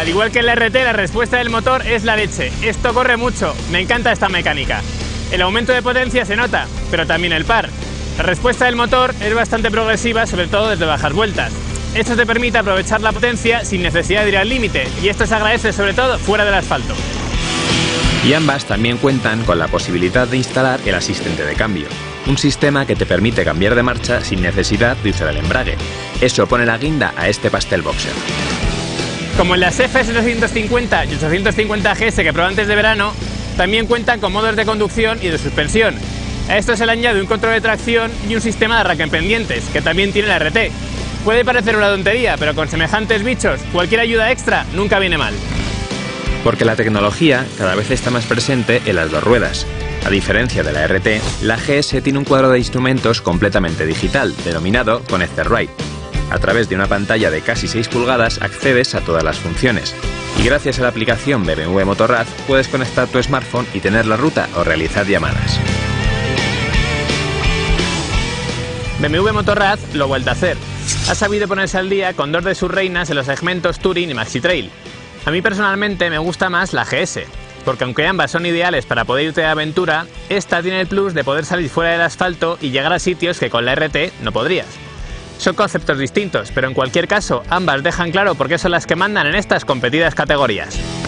Al igual que en la RT, la respuesta del motor es la leche. Esto corre mucho, me encanta esta mecánica. El aumento de potencia se nota, pero también el par. La respuesta del motor es bastante progresiva, sobre todo desde bajas vueltas. Esto te permite aprovechar la potencia sin necesidad de ir al límite, y esto se agradece sobre todo fuera del asfalto. Y ambas también cuentan con la posibilidad de instalar el asistente de cambio, un sistema que te permite cambiar de marcha sin necesidad de usar el embrague. Eso pone la guinda a este pastel boxer. Como en las F750 y 850 GS que probé antes de verano, también cuentan con modos de conducción y de suspensión. A esto se le añade un control de tracción y un sistema de arranque en pendientes, que también tiene la RT. Puede parecer una tontería, pero con semejantes bichos, cualquier ayuda extra nunca viene mal. Porque la tecnología cada vez está más presente en las dos ruedas. A diferencia de la RT, la GS tiene un cuadro de instrumentos completamente digital, denominado Connected Ride. A través de una pantalla de casi 6 pulgadas accedes a todas las funciones. Y gracias a la aplicación BMW Motorrad puedes conectar tu smartphone y tener la ruta o realizar llamadas. BMW Motorrad lo vuelve a hacer. Ha sabido ponerse al día con dos de sus reinas en los segmentos Touring y Maxi Trail. A mí personalmente me gusta más la GS, porque aunque ambas son ideales para poder irte de aventura, esta tiene el plus de poder salir fuera del asfalto y llegar a sitios que con la RT no podrías. Son conceptos distintos, pero en cualquier caso ambas dejan claro por qué son las que mandan en estas competidas categorías.